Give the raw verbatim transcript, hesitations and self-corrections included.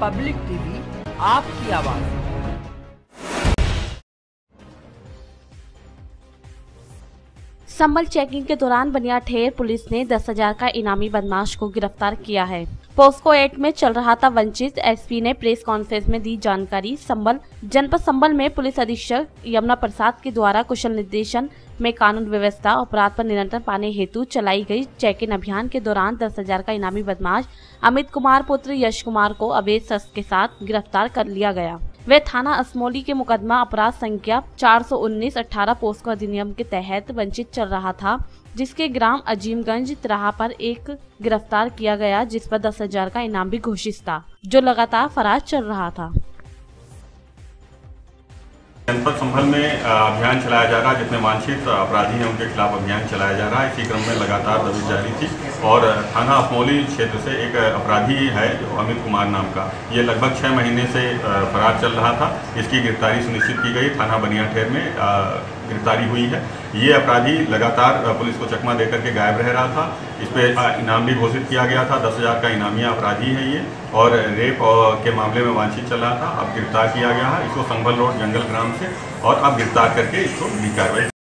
Public TV, आपकी आवाज। संबल checking के दौरान बनियाठेर पुलिस ने दस हजार का इनामी बदमाश को गिरफ्तार किया है। पोस्को एट में चल रहा था वंचित। एसपी ने प्रेस कॉन्फ्रेंस में दी जानकारी। संबल जनपद संबल में पुलिस अधीक्षक यमुना प्रसाद के द्वारा कुशल निर्देशन में कानून व्यवस्था अपराध पर नियंत्रण पाने हेतु चलाई गई चेकिंग अभियान के दौरान दस हजार का इनामी बदमाश अमित कुमार पुत्र यश कुमार को अवैध शस्त्र के साथ गिरफ्तार कर लिया गया। वे थाना असमोली के मुकदमा अपराध संख्या चार सौ उन्नीस अठारह पोस्को अधिनियम के तहत वंचित चल रहा था, जिसके ग्राम अजीमगंज तिराहा पर एक गिरफ्तार किया गया, जिस पर दस हजार का इनाम भी घोषित था, जो लगातार फरार चल रहा था। जनपद संभल में अभियान चलाया जा रहा है। जितने वांछित अपराधी हैं उनके खिलाफ अभियान चलाया जा रहा है। इसी क्रम में लगातार दबिश जारी थी और थाना असमोली क्षेत्र से एक अपराधी है जो अमित कुमार नाम का, ये लगभग छः महीने से फरार चल रहा था। इसकी गिरफ्तारी सुनिश्चित की गई। थाना बनियाठेर में गिरफ्तारी हुई है। ये अपराधी लगातार पुलिस को चकमा देकर के गायब रह रहा था। इस पर इनाम भी घोषित किया गया था। दस हजार का इनामिया अपराधी है ये, और रेप के मामले में वांछित चल रहा था। अब गिरफ्तार किया गया है इसको संभल रोड जंगल ग्राम से, और अब गिरफ्तार करके इसको भी कार्रवाई